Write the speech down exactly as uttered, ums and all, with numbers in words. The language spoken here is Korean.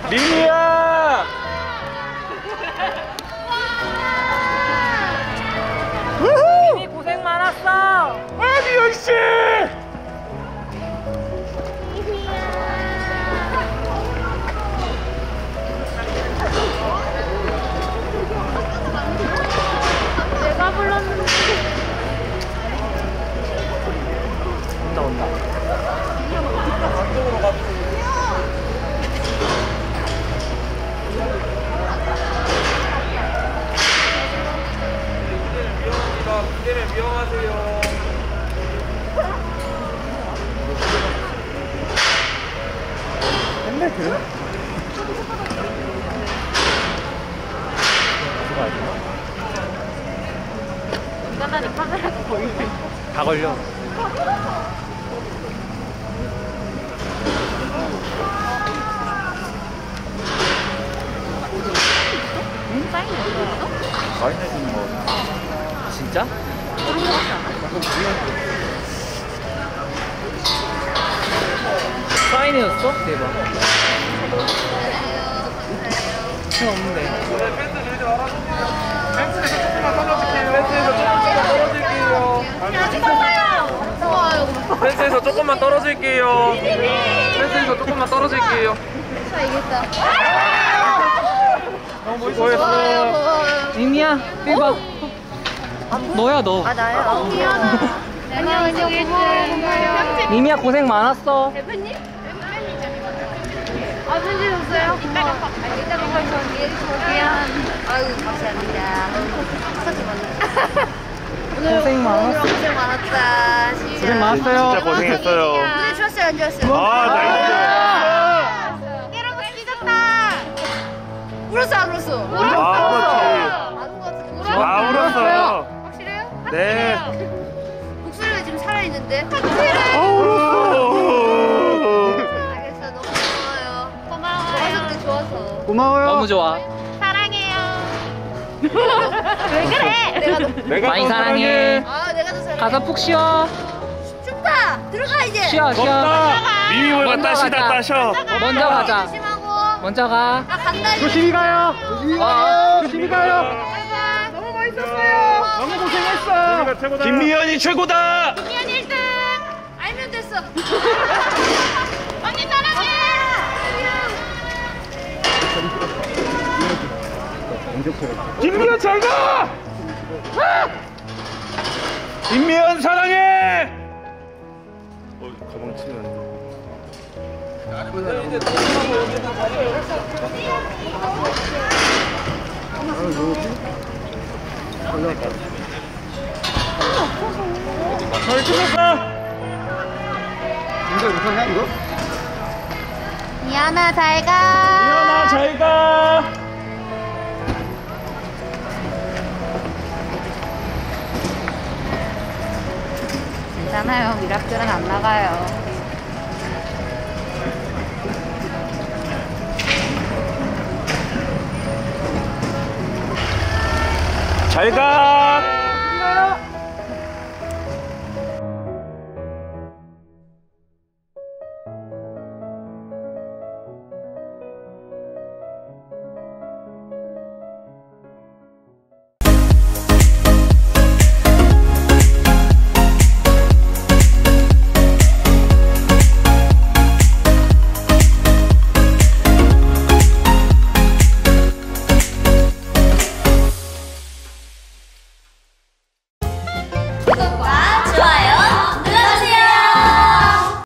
리미야! 리미 고생 많았어. 아니요 씨! 내가 불렀는데. 온다 온다. 안쪽으로 가주세요. 그때는 위험하세요. 맨날 그래? 간단하니 카메라가 걸려. 다 걸려. 사인 어디였어? 사인해주는 거. 진짜? 사인이었어? 대박. 돈 없는데. 펜스 들지 말아주세요. 펜스에서 조금만 떨어질게요. 펜스에서 조금만 떨어질게요. 펜스에서 조금만 떨어질게요. 자, 이겼다. 너무 멋있어. 리미야, 삐봐. 너야 너. 아, 나요? 미안하다. 안녕, 고마워요, 고마워요. 리미야 고생 많았어. 대표님? 아, 편지 줬어요? 이따가 봐. 아, 이따가 봐. 저 얘기 볼게요. 아유, 감사합니다. 하지만. 오늘 고생 많았어. 오늘 고생 많았다. 진짜. 고생 많았어요. 진짜 고생했어요. 오늘 좋았어요, 안 좋았어요? 아, 나이스. 깨라고 찢었다. 울었어, 안 울었어? 울었어. 아, 그렇지. 안것 같아. 울었어. 아, 울었어요. 확실해요? 네. 목소리가 지금 살아있는데? 아, 울었어. 알겠어, 너무 고마워요. 고마워요. 좋아서 좋아서. 고마워요. 너무 좋아. 사랑해요. 왜 그래? 내가 너. 내가 많이 더 사랑해. 아, 내가 더 사랑해. 가서 푹 쉬어. 춥다. 들어가 이제. 쉬어 쉬어. 덥다. 미미보다 먼저 따시다 가자. 따셔. 먼저 가자. 조심하고. 먼저 가. 나 간다. 조심히 가요. 조심히 가요. 조심히 가요. 바이바이. 너무 멋있었어요. 너무 고생했어. 김미연이 최고다. 미안 일 등. 알면 됐어. 언니 사랑해. 김미연 잘 가. 김미연 사랑해. 어, 가방 치면. 잘 찍었어. 이거 못하냐 이거? 미안아 잘 가. 미연아 잘 가. 괜찮아요. 미라클은 안 나가요. 잘 가.